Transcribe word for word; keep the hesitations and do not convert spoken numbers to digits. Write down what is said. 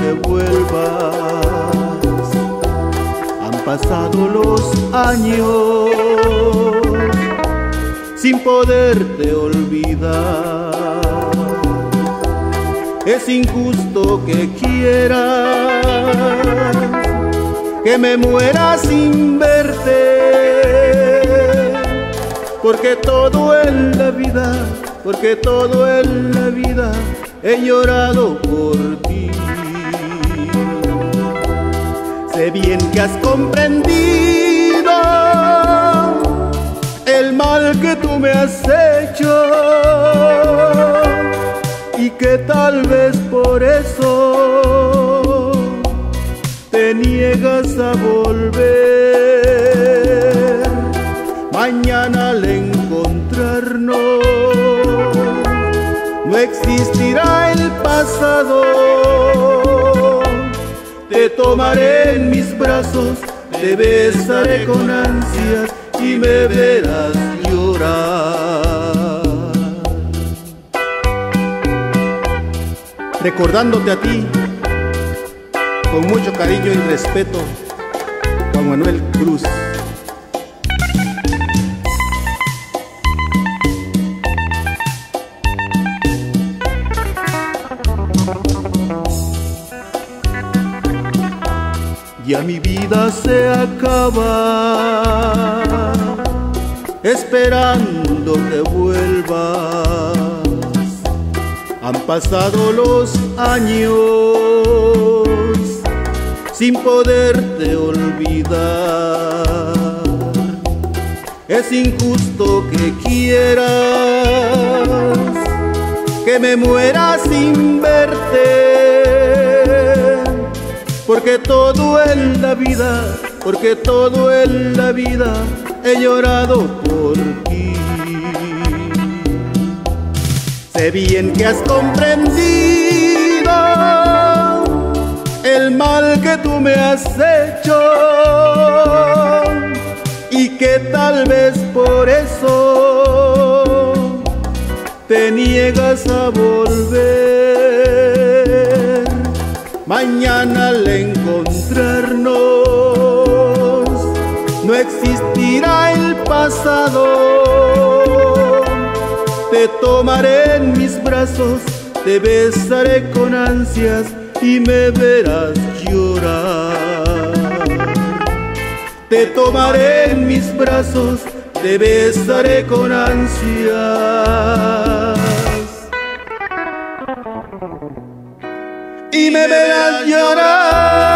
que vuelvas. Han pasado los años sin poderte olvidar. Es injusto que quieras que me muera sin verte, porque todo en la vida, porque todo en la vida he llorado por ti. Sé bien que has comprendido el mal que tú me has hecho y que tal vez por eso te niegas a volver. Mañana al encontrarnos no existirá el pasado. Te tomaré en mis brazos, te besaré con ansias y me verás llorar. Recordándote a ti con mucho cariño y respeto, Juan Manuel Cruz. Ya mi vida se acaba esperando que vuelvas. Han pasado los años sin poderte olvidar. Es injusto que quieras que me muera sin verte, porque todo en la vida, porque todo en la vida he llorado por ti. Sé bien que has comprendido el mal que tú me has hecho y que tal vez por eso te niegas a volver. Mañana al encontrarnos no existirá el pasado. Te tomaré en mis brazos, te besaré con ansias y me verás llorar. Te tomaré en mis brazos, te besaré con ansias y me verás llorar.